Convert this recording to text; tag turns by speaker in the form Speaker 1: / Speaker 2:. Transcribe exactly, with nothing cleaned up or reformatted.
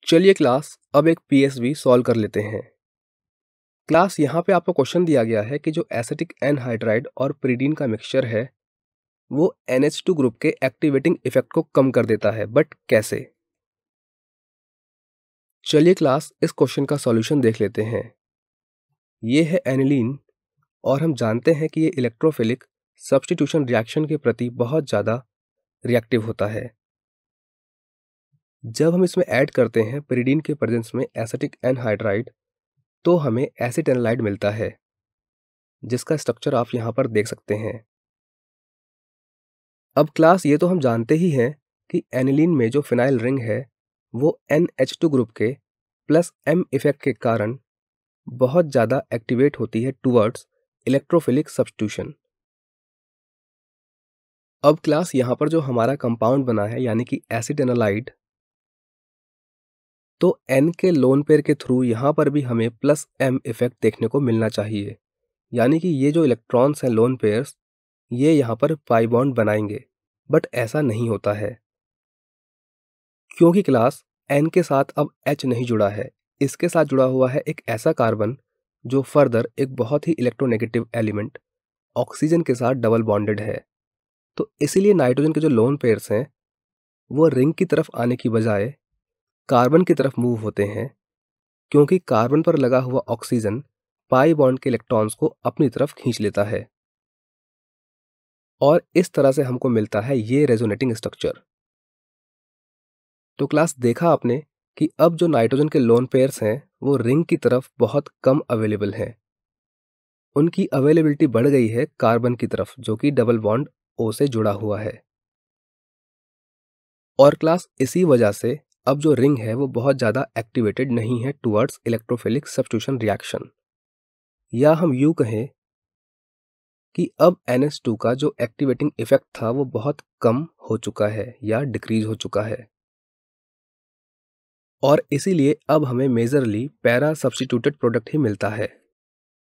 Speaker 1: चलिए क्लास अब एक पीएसवी सॉल्व कर लेते हैं। क्लास यहाँ पे आपको क्वेश्चन दिया गया है कि जो एसिटिक एनहाइड्राइड और पिरिडीन का मिक्सचर है वो एन एच टू ग्रुप के एक्टिवेटिंग इफेक्ट को कम कर देता है, बट कैसे? चलिए क्लास इस क्वेश्चन का सॉल्यूशन देख लेते हैं। ये है एनिलीन और हम जानते हैं कि ये इलेक्ट्रोफिलिक सब्स्टिट्यूशन रिएक्शन के प्रति बहुत ज़्यादा रिएक्टिव होता है। जब हम इसमें ऐड करते हैं पिरिडीन के प्रेजेंस में एसिटिक एनहाइड्राइड तो हमें एसिटेनलाइड मिलता है, जिसका स्ट्रक्चर आप यहाँ पर देख सकते हैं। अब क्लास ये तो हम जानते ही हैं कि एनिलीन में जो फिनाइल रिंग है वो एन एच टू ग्रुप के प्लस एम इफेक्ट के कारण बहुत ज़्यादा एक्टिवेट होती है टुवर्ड्स इलेक्ट्रोफिलिक सब्स्टिट्यूशन। अब क्लास यहाँ पर जो हमारा कंपाउंड बना है यानी कि एसिटेनलाइड, तो एन के लोन पेयर के थ्रू यहाँ पर भी हमें प्लस एम इफेक्ट देखने को मिलना चाहिए, यानी कि ये जो इलेक्ट्रॉन्स हैं लोन पेयर्स ये यहाँ पर पाई बॉन्ड बनाएंगे, बट ऐसा नहीं होता है क्योंकि क्लास एन के साथ अब एच नहीं जुड़ा है, इसके साथ जुड़ा हुआ है एक ऐसा कार्बन जो फर्दर एक बहुत ही इलेक्ट्रोनेगेटिव एलिमेंट ऑक्सीजन के साथ डबल बॉन्डेड है। तो इसीलिए नाइट्रोजन के जो लोन पेयर्स हैं वो रिंग की तरफ आने की बजाय कार्बन की तरफ मूव होते हैं, क्योंकि कार्बन पर लगा हुआ ऑक्सीजन पाई बॉन्ड के इलेक्ट्रॉन्स को अपनी तरफ खींच लेता है और इस तरह से हमको मिलता है ये रेजोनेटिंग स्ट्रक्चर। तो क्लास देखा आपने कि अब जो नाइट्रोजन के लोन पेयर्स हैं वो रिंग की तरफ बहुत कम अवेलेबल हैं, उनकी अवेलेबिलिटी बढ़ गई है कार्बन की तरफ जो कि डबल बॉन्ड ओ से जुड़ा हुआ है। और क्लास इसी वजह से अब जो रिंग है वो बहुत ज़्यादा एक्टिवेटेड नहीं है टुवर्ड्स इलेक्ट्रोफिलिक सब्स्टिट्यूशन रिएक्शन, या हम यूँ कहें कि अब एन एच टू का जो एक्टिवेटिंग इफेक्ट था वो बहुत कम हो चुका है या डिक्रीज हो चुका है, और इसीलिए अब हमें मेजरली पैरा सब्स्टिट्यूटेड प्रोडक्ट ही मिलता है।